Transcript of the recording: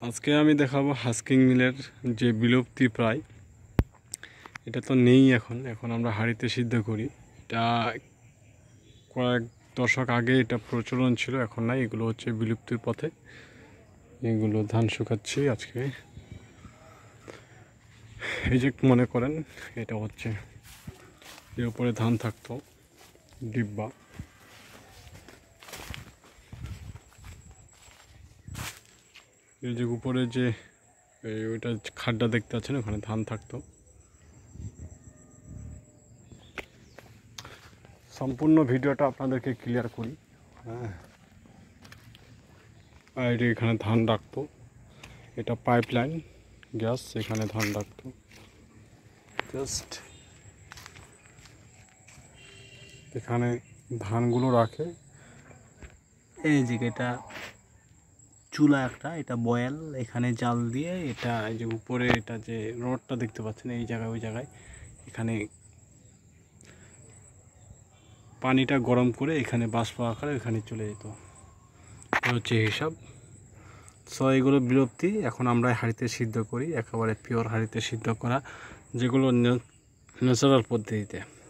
আজকে আমি দেখাবো হাস্কিং মিলের যে বিলুপ্তি প্রায়, এটা তো নেই এখন আমরা হাঁড়িতে সিদ্ধ করি। এটা কয়েক দশক আগে এটা প্রচলন ছিল, এখন নাই, এগুলো হচ্ছে বিলুপ্তির পথে। এগুলো ধান শুকাচ্ছি আজকে। এই যে মনে করেন এটা হচ্ছে এর উপরে ধান থাকতো ডিব্বা, এই যে উপরে যে ওইটা খাড্ডা দেখতে পাচ্ছেন, ওখানে ধান থাকতো। সম্পূর্ণ ভিডিওটা আপনাদেরকে ক্লিয়ার করি। হ্যাঁ, আর এখানে ধান রাখতো, এটা পাইপ লাইন গ্যাস, এখানে ধান রাখতো। জাস্ট এখানে ধানগুলো রাখে। এই যে এটা চুলা একটা, এটা বয়েল, এখানে জাল দিয়ে এটা এই যে উপরে এটা যে রডটা দেখতে পাচ্ছেন, এই জায়গায় ওই জায়গায় এখানে পানিটা গরম করে এখানে বাষ্প আকারে এখানে চলে যেত। হচ্ছে হিসাব। সো এগুলো বিলুপ্তি, এখন আমরা হাঁড়িতে সিদ্ধ করি, একেবারে পিওর হাঁড়িতে সিদ্ধ করা, যেগুলো ন্যাচারাল পদ্ধতিতে।